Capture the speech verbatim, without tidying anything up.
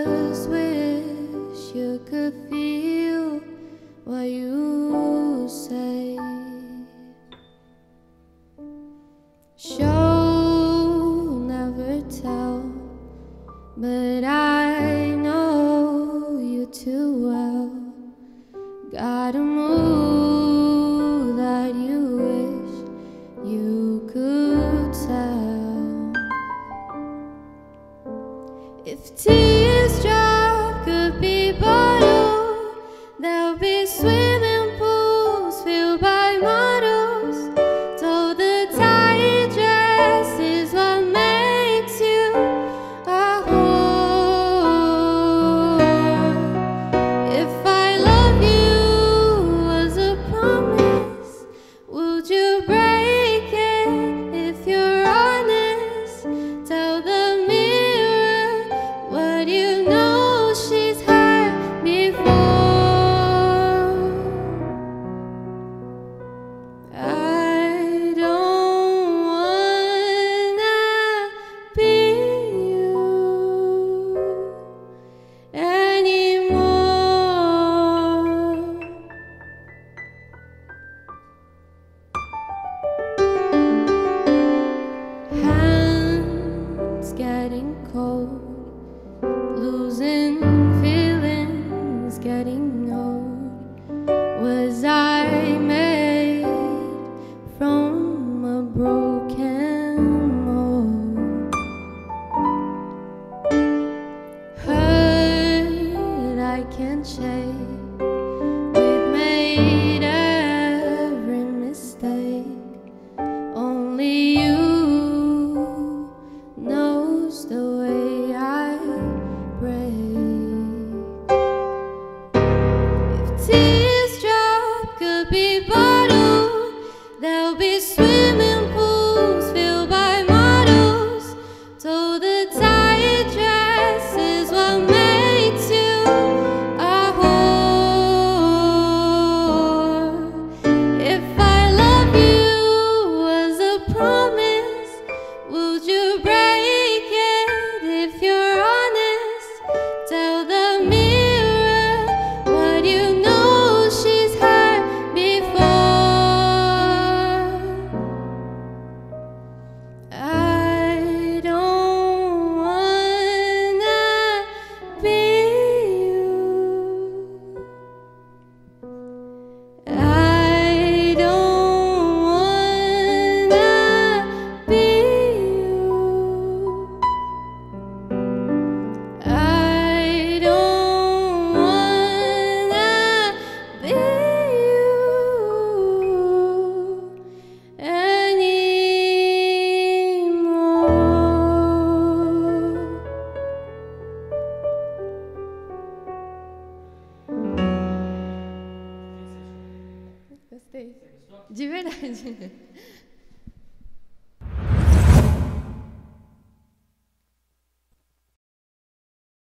just wish you could feel what you say. Show, never tell, but I know you too well. Got a move that you wish you could tell. If tears drop could be bottled, there'll be swimming pools filled by models. Told the tight dress is what makes you a whore. If I love you was a promise, would you break it if you're honest? Tell the mirror what you know she's heard before. I don't wanna be you anymore. Hands getting cold, losing feelings, getting old. Was I made from a broken mold? Hurt I can't shake, we've made every mistake. Only you knows the way I break. If tears drop could be bottled, there'll be swimming pools filled by models. Told the tight dress is what makes you a whore. If I love you was a promise, would you break it if you're honest? Tell the mirror what you know she's heard before. I don't wanna be you. I don't wanna be you. I don't wanna be you anymore. Gostei. De verdade.